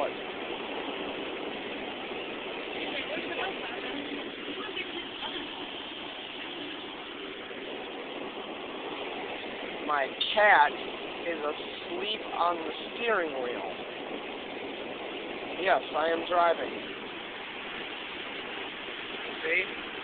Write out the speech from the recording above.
it. My cat is asleep on the steering wheel. Yes, I am driving. See?